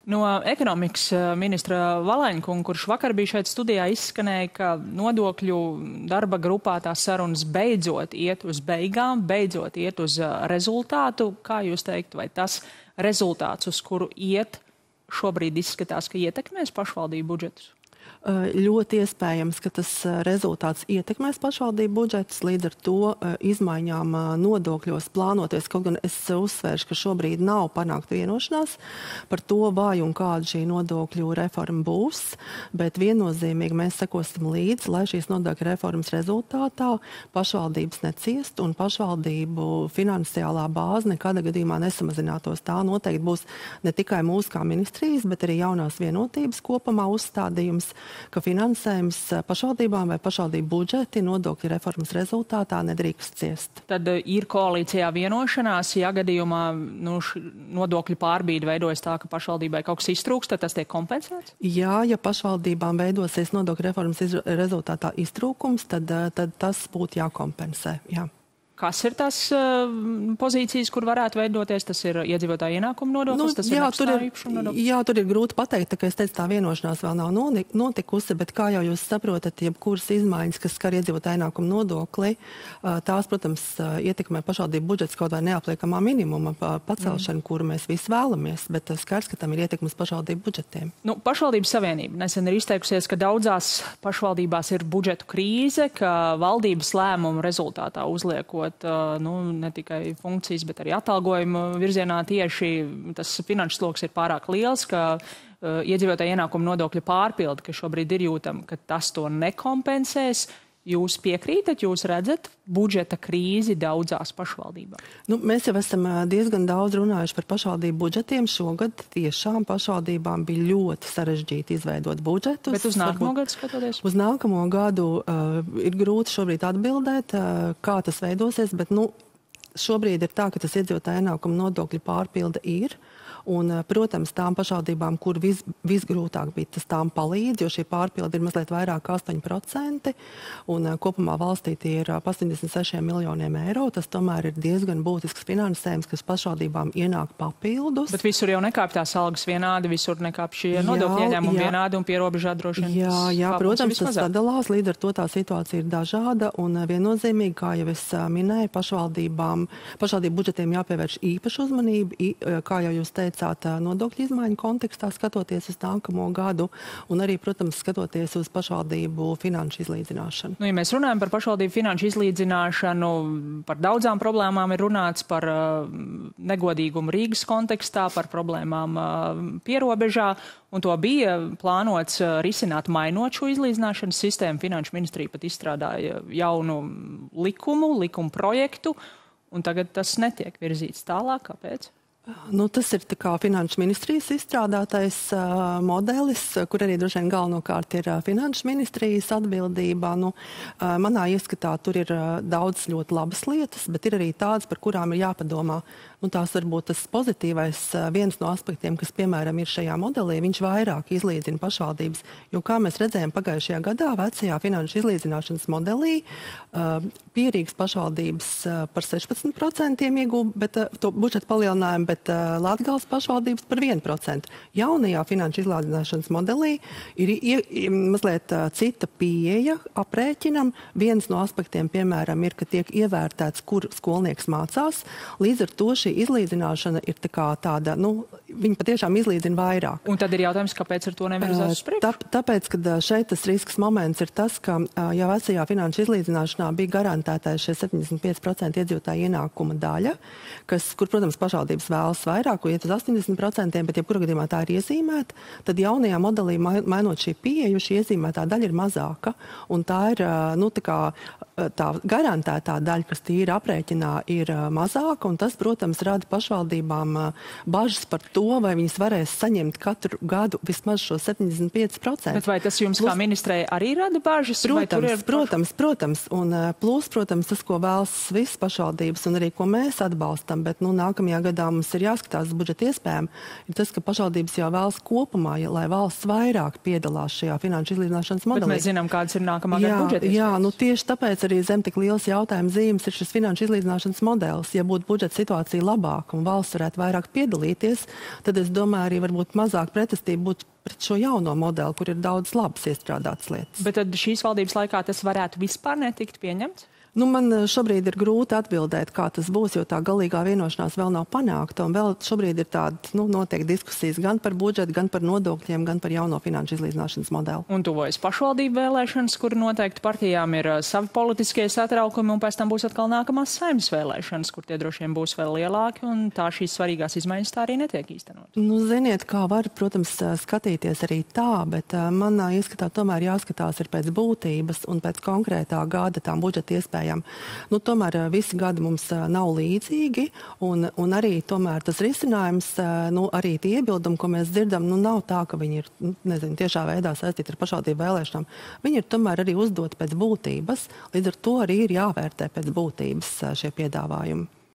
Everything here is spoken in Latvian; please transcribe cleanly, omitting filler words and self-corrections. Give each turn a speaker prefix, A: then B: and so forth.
A: No ekonomikas ministra Valaņkunga, kurš vakar bija šeit studijā, izskanēja, ka nodokļu darba grupā tās sarunas beidzot iet uz beigām, beidzot iet uz rezultātu. Kā jūs teiktu, vai tas rezultāts, uz kuru iet, šobrīd izskatās, ka ietekmēs pašvaldību budžetus?
B: Ļoti iespējams, ka tas rezultāts ietekmēs pašvaldību budžetus, līdz ar to izmaiņām nodokļos plānoties, kaut gan es uzsvēršu, ka šobrīd nav panākt vienošanās par to, vai un kāda šī nodokļu reforma būs, bet viennozīmīgi mēs sekosim līdzi, lai šīs nodokļu reformas rezultātā pašvaldības neciest un pašvaldību finansiālā bāze nekādā gadījumā nesamazinātos. Tā noteikti būs ne tikai mūsu kā ministrijas, bet arī jaunās vienotības kopumā uzstādījums, ka finansējums pašvaldībām vai pašvaldību budžeti nodokļu reformas rezultātā nedrīkst ciest.
A: Tad ir koalīcijā vienošanās, ja gadījumā nodokļu pārbīde veidojas tā, ka pašvaldībai kaut kas iztrūks, tad tas tiek kompensēts?
B: Jā, ja pašvaldībām veidosies nodokļu reformas rezultātā iztrūkums, tad tas būtu jākompensē. Jā.
A: Kas ir tās pozīcijas, kur varētu veidoties? Tas ir iedzīvotāju ienākumu nodoklis, tas ir nekustamā īpašuma nodoklis?
B: Jā, tur ir grūti pateikt, tā kā es teicu, tā vienošanās vēl nav notikusi, bet kā jau jūs saprotat, jebkuras izmaiņas, kas skar iedzīvotāju ienākumu nodokli, tās, protams, ietekmē pašvaldību budžets kaut vai neapliekamā minimuma pacelšanu, kuru mēs visi vēlamies, bet skars, ka tam ir ietekmes pašvaldību budžetiem.
A: Pašvaldības savienība nesen ir izteikusies, ka daudzās pašvaldībās ir budžetu krīze, ka valdības lēmumu rezultātā uzliekot ne tikai funkcijas, bet arī atalgojumu virzienā tieši tas finanšu sloks ir pārāk liels, ka iedzīvotāju ienākumu nodokļu pārpildi, ka šobrīd ir jūtama, ka tas to nekompensēs. Jūs piekrītat, jūs redzat budžeta krīzi daudzās pašvaldībās?
B: Mēs jau esam diezgan daudz runājuši par pašvaldību budžetiem. Šogad tiešām pašvaldībām bija ļoti sarežģīti izveidot budžetus.
A: Bet uz nākamo gadu skatoties?
B: Uz nākamo gadu ir grūti šobrīd atbildēt, kā tas veidosies, bet šobrīd ir tā, ka tas iedzīvotāju ienākumu nodokļu pārpilde ir. Un, protams, tām pašvaldībām, kur visgrūtāk bija, tas tām palīdz, jo šī pārpildi ir mazliet vairāk kā 8%, un kopumā valstī tie ir 86 miljoniem eiro. Tas tomēr ir diezgan būtisks finansējums, kas pašvaldībām ienāk papildus.
A: Bet visur jau nekāp tās algas vienādi, visur nekāp šie nodokļu ieņēmumi vienādi un pierobežā droši vien.
B: Jā, protams, tas sadalās, līdz ar to tā situācija ir dažāda, un viennozīmīgi, kā jau es minēju, pašvaldību budžetiem jāpievērš īpašu uzmanību, kā jau jūs teicāt, nodokļu izmaiņu kontekstā, skatoties uz nākamo gadu un arī, protams, skatoties uz pašvaldību finanšu izlīdzināšanu.
A: Ja mēs runājam par pašvaldību finanšu izlīdzināšanu, par daudzām problēmām ir runāts, par negodīgumu Rīgas kontekstā, par problēmām pierobežā, un to bija plānots risināt mainot šo izlīdzināšanas sistēmu. Finanšu ministrija pat izstrādāja jaunu likuma projektu, un tagad tas netiek virzīts tālāk. Kāpēc?
B: Tas ir tā kā finanšu ministrijas izstrādātais modelis, kur arī droši vien galvenokārt ir finanšu ministrijas atbildībā. Manā ieskatā tur ir daudz ļoti labas lietas, bet ir arī tādas, par kurām ir jāpadomā. Tās varbūt tas pozitīvais viens no aspektiem, kas, piemēram, ir šajā modelī, viņš vairāk izlīdzina pašvaldības. Jo, kā mēs redzējām pagājušajā gadā, vecajā finanšu izlīdzināšanas modelī, Pierīgas pašvaldības par 16% ieguva to budžeta palielinājumu, bet Latgales pašvaldības par 1%. Jaunajā finanšu izlīdzināšanas modelī ir mazliet cita pieeja aprēķinam. Viens no aspektiem, piemēram, ir, ka tiek ievērtēts, kur skolnieks mācās. Līdz ar to šī izlīdzināšana ir tāda, viņi patiešām izlīdzina vairāk.
A: Un tad ir jautājums, kāpēc ar to nevirzās uz priekšu?
B: Tāpēc, ka šeit tas risks moments ir tas, ka jau vecajā finanšu izlīdzināšanā bija garantētais šie 75% iedzīvotāju ienākuma daļa, kur, protams, pašvaldības vēlas vairāk, iet uz 80%, bet jebkurā gadījumā tā ir iezīmēta, tad jaunajā modelī, mainot šī pieeju, šī iezīmētā daļa ir mazāka, un tā ir, tā garantētā daļa, kas tīri aprēķinā, ir mazāka, un tas, protams, rada pašvaldībām bažas par to, vai viņas varēs saņemt katru gadu vismaz šo 75%.
A: Bet vai tas jums kā ministrei arī rada bažas?
B: Protams. Un plus, protams, tas, ko vēlas visas pašvaldības un arī, ko mēs atbalstam, bet nākamajā gadā mums ir jāskatās budžeta iespējām, ir tas, ka pašvaldības jau vēlas kopumā, lai valsts vairāk piedalās šajā finanšu izlīdzināšanas modelī.
A: Bet mēs zinām, kādas ir nākamā gada budžeta iespējas.
B: Jā, tieši tāpēc arī zem tik liels jautājums zīmes ir šis finanšu izlīdzināšanas modelis. Ja būtu budžeta situācija labāka un valsts varētu vairāk piedalīties, tad es domāju arī varbūt mazāk pretestība būtu pret šo jauno modeli, kur ir daudz labas iestrādātas lietas.
A: Bet tad šīs valdības laikā tas varētu vispār netikt pieņemts?
B: Nu, man šobrīd ir grūti atbildēt, kā tas būs, jo tā galīgā vienošanās vēl nav panākta. Un vēl šobrīd ir tāda, notiek diskusijas gan par budžetu, gan par nodokļiem, gan par jauno finanšu izlīdzināšanas modeli.
A: Un tuvojas pašvaldību vēlēšanas, kur noteikti partijām ir savi politiskie satraukumi, un pēc tam būs atkal nākamās Saeimas vēlēšanas, kur tie droši vien būs vēl lielāki, un tā šīs svarīgās izmaiņas tā arī netiek īstenot.
B: Nu, ziniet, kā var, protams, skatīties arī tā, bet manā ieskatā tomēr jāskatās ir pēc būtības un pēc konkrētā gada tām budžeta iespējām. Tomēr visi gadi mums nav līdzīgi, un arī tomēr tas risinājums, arī tie iebildumi, ko mēs dzirdam, nav tā, ka viņi ir, tiešā veidā saistīti ar pašvaldību vēlēšanām. Viņi ir tomēr arī uzdoti pēc būtības, līdz ar to arī ir jāvērtē pēc būtības šie piedāvājumi.